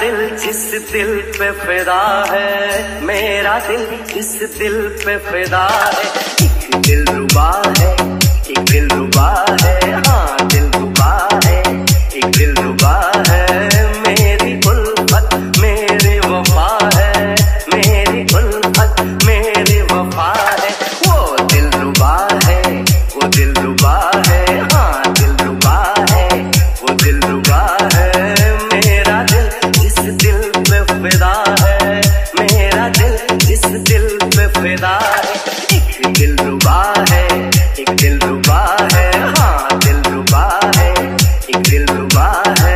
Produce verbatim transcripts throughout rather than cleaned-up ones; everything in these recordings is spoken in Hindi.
दिल जिस दिल पे फिदा है, मेरा दिल जिस दिल पे फिदा है। एक दिल रुबा है, एक दिल रुबा है, हाँ दिल रुबा है, एक दिल रुबा है। मेरी उल्फत मेरी वफा है, मेरी उल्फत मेरी वफा है। वो दिल रुबा है, वो दिल रुबा है, हाँ दिल रुबा है, वो दिल रुबा है। मेरा दिल जिस दिल पे फिदा है, मेरा दिल जिस दिल पे फिदा है। एक दिल रुबा है, एक दिल रुबा है, हाँ दिल रुबा है, एक दिल रुबा है।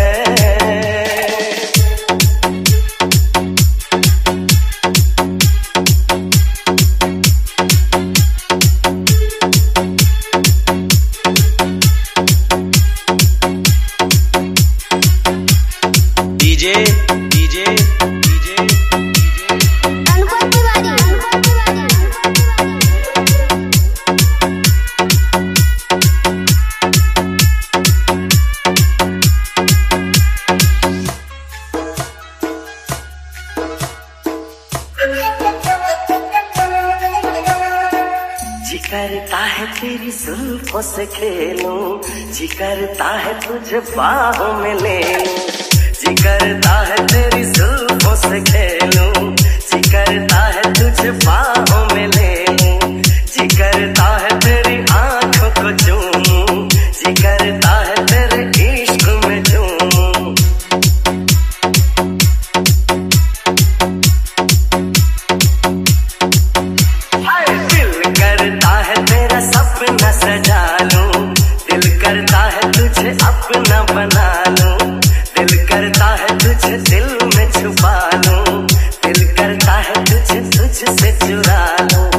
DJ DJ DJ Anupam Tiwari, Anupam Tiwari. जी करता है तेरी जुल्फों से खेलूं, जी करता है तुझे बाहों में ले लूं। जी करता है तेरी जुल्फों से खेलूं, जी करता है तुझे बाहों में ले लूं। जी करता है तेरी आंखों को चूमूं, जी करता है तेरे इश्क में झूमूं। हाय दिल करता है तेरा सपना सजा लूं, दिल करता है तुझे अपना बना लूं। दिल करता है तुझे दिल में छुपा लूं, दिल करता है तुझे तुझसे चुरा लूं।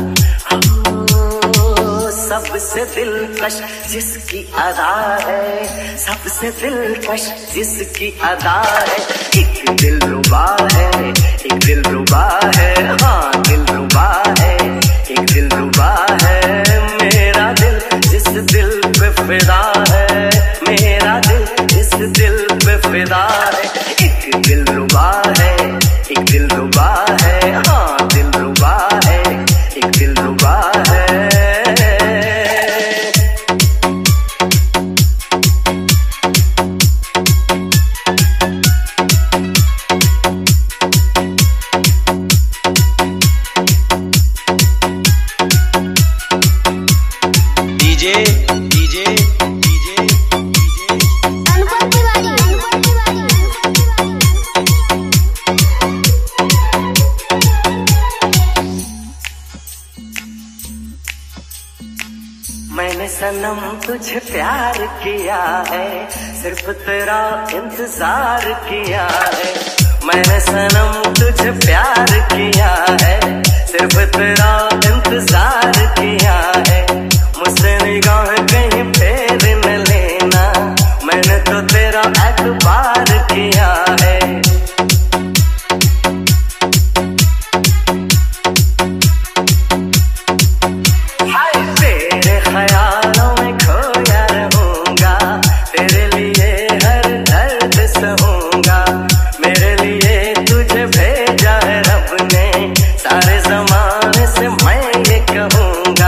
हो सबसे दिलकश जिसकी अदा है, सबसे दिलकश जिसकी अदा है। एक दिल रुबा है, एक दिल रुबा है, हाँ दिल रुबा है, एक दिल रुबा है। मेरा दिल जिस दिल पे फिदा है, मेरा दिल जिस दिल पे फिदा है। एक दिल रुबा है, एक दिल रुबा है, हाँ दिल रुबा है, एक दिल रुबा है। DJ DJ DJ DJ Anupam Tiwari, Anupam Tiwari. मैंने सनम तुझे प्यार किया है, सिर्फ तेरा इंतजार किया है। मैंने सनम तुझे प्यार किया है, सिर्फ तेरा इंतजार किया है। मुझसे निगाह कहीं फेर न लेना, मैंने तो तेरा एतबार किया है। हाय तेरे ख्यालों में खोया रहूंगा, तेरे लिए हर दर्द सहूंगा। मेरे लिए तुझे भेजा है रब ने, सारे जमाने से मैं ये कहूंगा।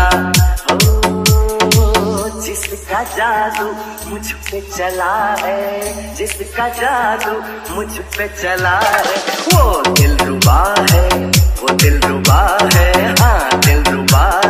ओ जिसका जादू मुझ पे चला है, जिसका जादू मुझ पे चला है। वो दिल रुबा है, वो दिल रुबा है, हाँ दिल रुबा